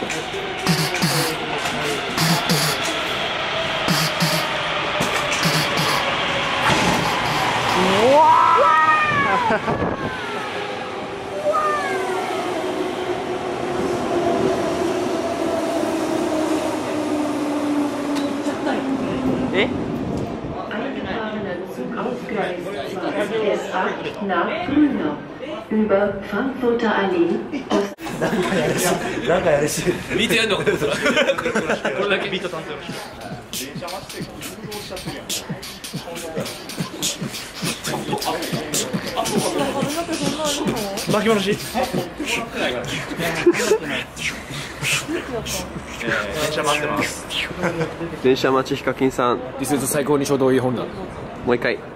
えなんかやるしビートやんのかと思ったこれだけビート担当よろしく巻き戻し電車待ってます電車待ちヒカキンさん、 ディスイズ最高にちょうどいい本だもう一回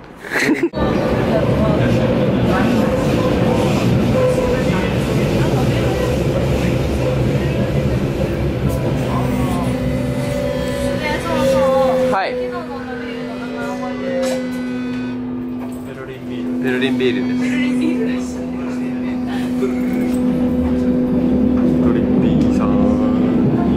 はい、ベルリンビールです。トリッピーさんに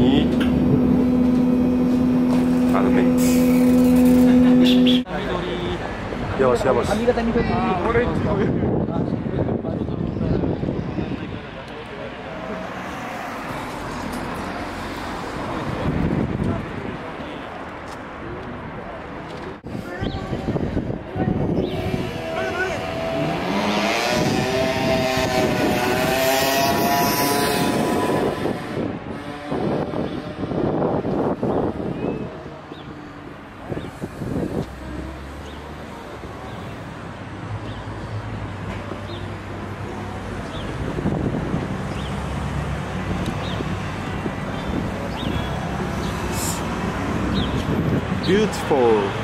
よしよし。Beautiful.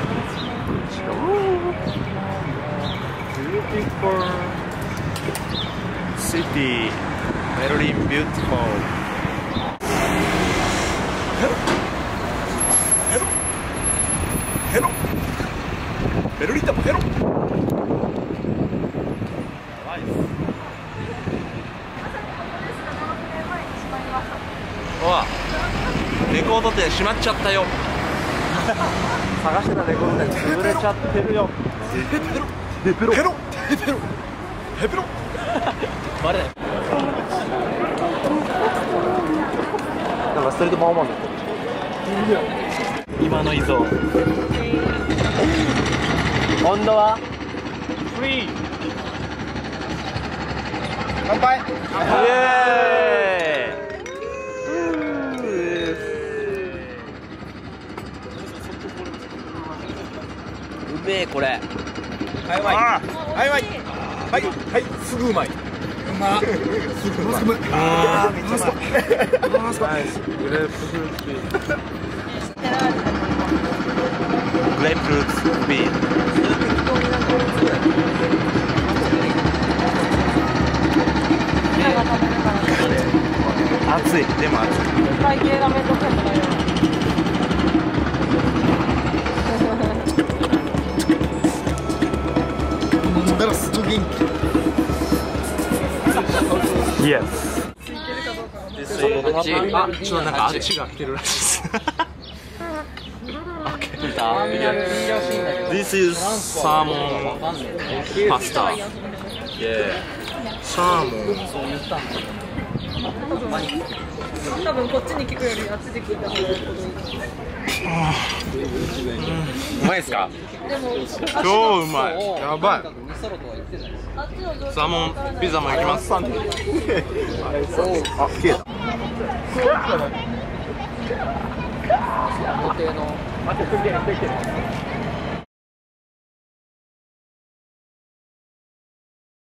Beautiful city. Berlin beautiful. Hello. Berlinもhello. レコード店閉まっちゃったよ。探してたレコード店潰れちゃってるよ。ヘペロヘペロヘペロヘペロバレない。なんかストリートパフォーマンス今の依存温度はフリー乾杯イエーイうめえこれ。はいうまい。はいはいはいはいすぐうまい。うま。すぐうまい。ああめっちゃうまい。グレープフルーツビール。グレープフルーツビール。熱いでも熱い。会計がめんどくさいとかよ。だからすごい元気。Yes。あ、ちょっとなんかあっちが来てるらしいです。This is salmon pasta. Yeah. Salmon. 多分こっちに聞くよりあっちで聞いた方がいい。うまいですか？超うまい。やばい。サーモンピザもいきます。あ、消えた。固定の。